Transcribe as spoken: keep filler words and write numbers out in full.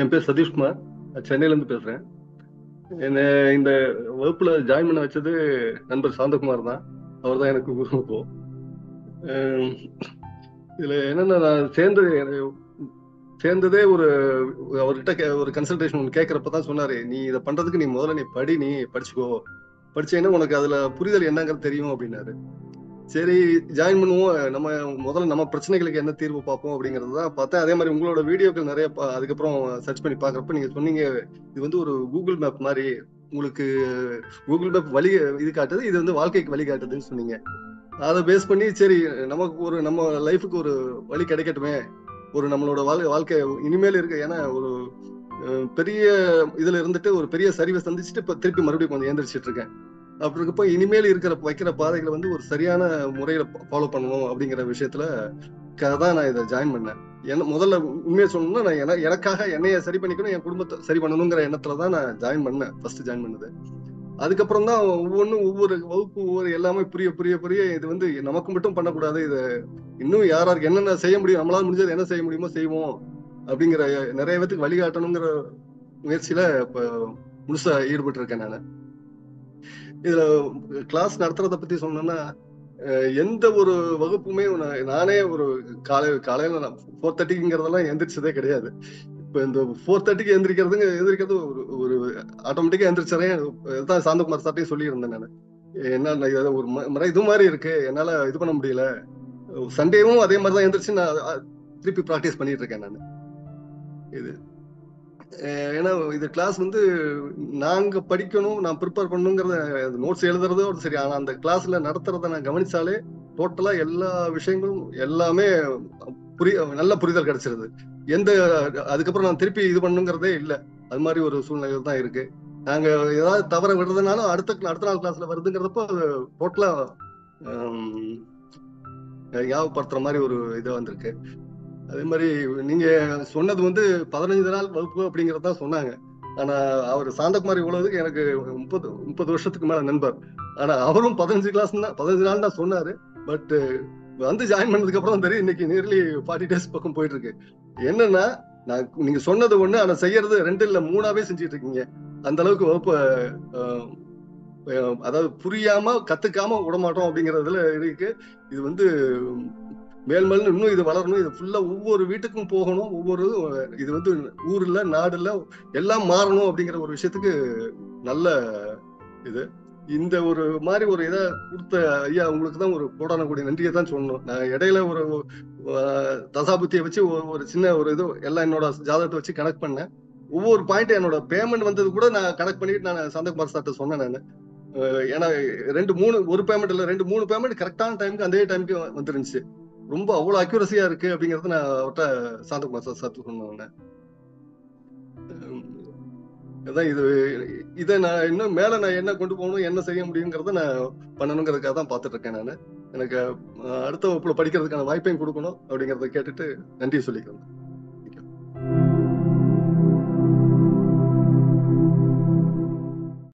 என் பேர் சதீஷ்குமார். நான் சென்னையிலேருந்து பேசுகிறேன். என்னை இந்த வகுப்புல ஜாயின் பண்ண வச்சது நண்பர் சாந்தகுமார் தான். அவர் தான் எனக்கு குரு இப்போ. அஹ் இதுல என்னன்னா, நான் சேர்ந்து சேர்ந்ததே ஒரு அவர்கிட்ட கே- ஒரு கன்சல்டேஷன் ஒன்று கேட்கறப்ப தான் சொன்னாரு, நீ இதை பண்றதுக்கு நீ முதல்ல நீ படி, நீ படிச்சுக்கோ, படிச்சேன்னா உனக்கு அதுல புரிதல் என்னங்கிறது தெரியும் அப்படின்னாரு. சரி, ஜாயின் பண்ணுவோம். நம்ம முதல்ல நம்ம பிரச்சனைகளுக்கு என்ன தீர்வு பார்ப்போம் அப்படிங்கிறது தான் பார்த்தேன். அதே மாதிரி உங்களோட வீடியோக்கள் நிறைய பா- அதுக்கப்புறம் சர்ச் பண்ணி பார்க்குறப்ப நீங்க சொன்னீங்க, இது வந்து ஒரு கூகுள் மேப் மாதிரி, உங்களுக்கு கூகுள் மேப் வழி இது காட்டுது, இது வந்து வாழ்க்கைக்கு வழி காட்டுதுன்னு சொன்னீங்க. அதை பேஸ் பண்ணி சரி, நமக்கு ஒரு நம்ம லைஃபுக்கு ஒரு வழி கிடைக்கட்டுமே, ஒரு நம்மளோட வாழ் வாழ்க்கை இனிமேல் இருக்கு. ஏன்னா ஒரு அஹ், பெரிய இதுல இருந்துட்டு ஒரு பெரிய சரிவை சந்திச்சுட்டு இப்ப திருப்பி மறுபடியும் கொஞ்சம் எந்திரிச்சிட்டு இருக்கேன். அப்படி இருக்கப்போ இனிமேல் இருக்கிற வைக்கிற பாதைகளை வந்து ஒரு சரியான முறையில ஃபாலோ பண்ணணும் அப்படிங்கிற விஷயத்துல தான் நான் இதை ஜாயின் பண்ணேன். என்ன முதல்ல உண்மையை சொல்லணும்னா, நான் என எனக்காக என்னைய சரி பண்ணிக்கணும், என் குடும்பத்தை சரி பண்ணணுங்கிற எண்ணத்துல தான் நான் ஜாயின் பண்ணேன், ஃபர்ஸ்ட் ஜாயின் பண்ணது. அதுக்கப்புறம் தான் ஒவ்வொன்றும் ஒவ்வொரு வகுப்பு ஒவ்வொரு எல்லாமே புரிய புரிய புரிய இது வந்து நமக்கு மட்டும் பண்ணக்கூடாது, இது இன்னும் யார் யாருக்கு என்னென்ன செய்ய முடியும், நம்மளால முடிஞ்சது என்ன செய்ய முடியுமோ செய்வோம் அப்படிங்கிற நிறைய பேத்துக்கு வழிகாட்டணுங்கிற முயற்சியில இப்ப முழுசா ஈடுபட்டு இருக்கேன் நான். இதுல கிளாஸ் நடத்துறத பத்தி சொன்னோம்னா, அஹ் எந்த ஒரு வகுப்புமே நான் நானே ஒரு காலை காலையில ஃபோர் தேர்ட்டிங்கிறதெல்லாம் எந்திரிச்சதே கிடையாது. இப்ப இந்த ஃபோர் தேர்ட்டிக்கு எந்திரிக்கிறதுங்க எந்திரிக்கிறது ஒரு ஒரு ஆட்டோமேட்டிக்கா எந்திரிச்சறேன். இதுதான் சாந்தகுமார் சார்ட்டையும் சொல்லியிருந்தேன் நான். என்ன நான் இதை ஒரு ம- முறை இது மாதிரி இருக்கு, என்னால இது பண்ண முடியல. சண்டேவும் அதே மாதிரி தான் எந்திரிச்சு நான் அ- திருப்பி ப்ராக்டிஸ் பண்ணிட்டு இருக்கேன் நான். இது அஹ் ஏன்னா இது கிளாஸ் வந்து நாங்க படிக்கணும், நான் ப்ரிப்பேர் பண்ணணுங்கிறத நோட்ஸ் எழுதுறதோ சரி, ஆனா அந்த கிளாஸ்ல நடத்துறத நான் கவனிச்சாலே டோட்டலா எல்லா விஷயங்களும் எல்லாமே புரிய நல்ல புரிதல் கிடைச்சிருது. எந்த அதுக்கப்புறம் நான் திருப்பி இது பண்ணுங்கிறதே இல்லை. அது மாதிரி ஒரு சூழ்நிலை தான் இருக்கு. நாங்க ஏதாவது தவற விடுறதுனாலும் அடுத்த அடுத்த நாள் கிளாஸ்ல வருதுங்கிறப்போ டோட்டலா ஞாபகப்படுத்துற மாதிரி ஒரு இது வந்திருக்கு. அதே மாதிரி நீங்க சொன்னது வந்து பதினஞ்சு நாள் வகுப்பு அப்படிங்கறது தான் சொன்னாங்க. ஆனா அவர் சாந்தகுமார் இவ்வளவுக்கு எனக்கு முப்பது முப்பது வருஷத்துக்கு மேல நண்பர். ஆனா அவரும் பதினஞ்சு கிளாஸ் தான் பதினஞ்சு நாள் தான் சொன்னாரு. பட் வந்து ஜாயின் பண்ணதுக்கு அப்புறம் தான் தெரியும், இன்னைக்கு நியர்லி ஃபார்ட்டி டேஸ் பக்கம் போயிட்டு இருக்கு. என்னன்னா, நான் நீங்க சொன்னது ஒண்ணு, ஆனா செய்யறது ரெண்டு இல்ல மூணாவே செஞ்சுட்டு இருக்கீங்க. அந்த அளவுக்கு வகுப்பு அஹ், அஹ், அதாவது புரியாம கத்துக்காம விடமாட்டோம் அப்படிங்கறதுல இருக்கு. இது வந்து மேல் மேலும் இன்னும் இது வளரணும், இது ஃபுல்லா ஒவ்வொரு வீட்டுக்கும் போகணும், ஒவ்வொரு இது வந்து ஊர்ல நாடுல எல்லாம் மாறணும் அப்படிங்கிற ஒரு விஷயத்துக்கு நல்ல இது. இந்த ஒரு மாதிரி ஒரு இதை கொடுத்த ஐயா உங்களுக்கு தான் ஒரு கோடான கோடி நன்றியை தான் சொல்லணும். நான் இடையில ஒரு அஹ், தசாபுத்தியை வச்சு ஒரு ஒரு சின்ன ஒரு இது எல்லாம் என்னோட ஜாதகத்தை வச்சு கனெக்ட் பண்ணேன். ஒவ்வொரு பாயிண்ட் என்னோட பேமெண்ட் வந்தது கூட நான் கனெக்ட் பண்ணிட்டு நான் சந்தகுமார் சார்ட்ட சொன்னேன் நான். அஹ், ஏன்னா ரெண்டு மூணு ஒரு பேமெண்ட் இல்ல, ரெண்டு மூணு பேமெண்ட் கரெக்டான டைமுக்கு அதே டைமுக்கு வந்துருந்துச்சு. ரொம்ப அவ்வளவு அக்யூரஸியா இருக்கு அப்படிங்கறது நான் அவர்கிட்ட சாந்தகுமார் சார் சார் சொன்னேன். அதான் இது இதை நான் இன்னும் மேல நான் என்ன கொண்டு போகணும், என்ன செய்ய முடியுங்கிறத நான் பண்ணணுங்கிறதுக்காக தான் பார்த்துட்டு இருக்கேன் நான். எனக்கு அஹ், அடுத்த வகுப்புல படிக்கிறதுக்கான வாய்ப்பையும் கொடுக்கணும் அப்படிங்கறத கேட்டுட்டு நன்றி சொல்லிக்கிறேன்.